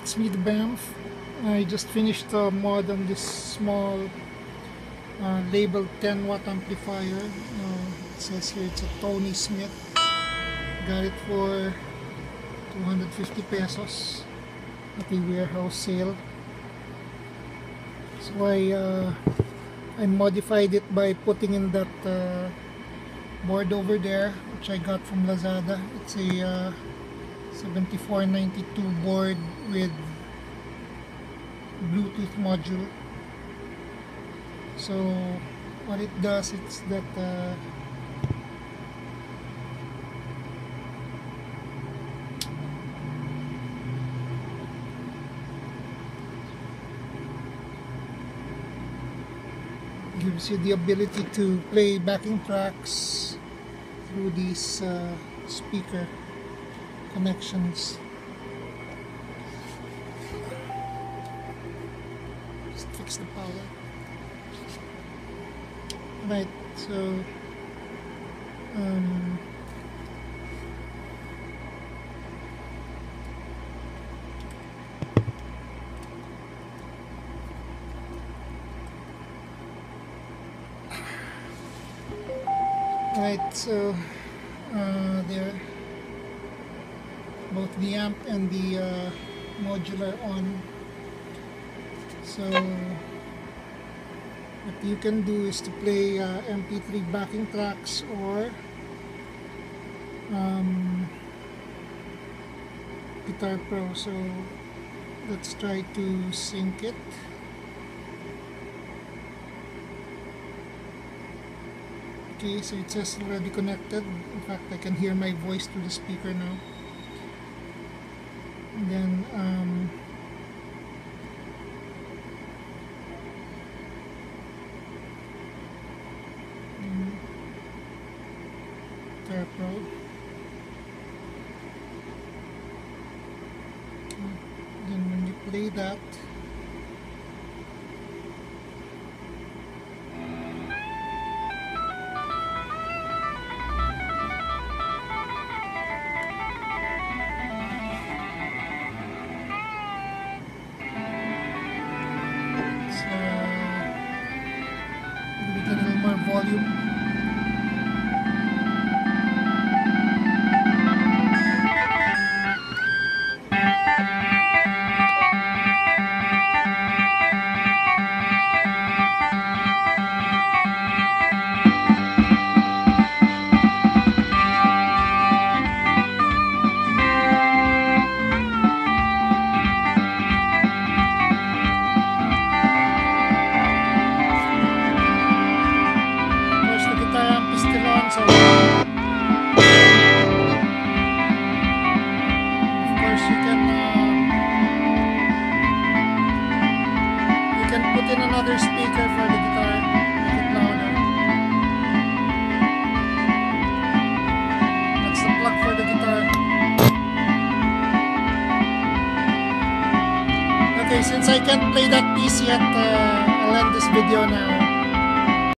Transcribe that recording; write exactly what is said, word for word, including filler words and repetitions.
It's me, the Bamf. I just finished a mod on this small uh, labeled ten watt amplifier. Uh, it says here it's a Tony Smith. Got it for two hundred fifty pesos at the warehouse sale. So I uh, I modified it by putting in that uh, board over there, which I got from Lazada. It's a uh, seventy-four ninety-two board with Bluetooth module. So what it does, it's that uh, gives you the ability to play backing tracks through these uh, speaker connections. Just fix the power. Right, so um, right, so uh, there, both the amp and the uh, modular on. So what you can do is to play uh, M P three backing tracks or um, Guitar Pro. So let's try to sync it. Okay, so it says already connected. In fact, I can hear my voice through the speaker now. And then um, Guitar Pro. Then when you play that, a little more volume. So of course you can uh, you can put in another speaker for the guitar, make it louder. That's the plug for the guitar. Okay, since I can't play that piece yet, uh, I'll end this video now.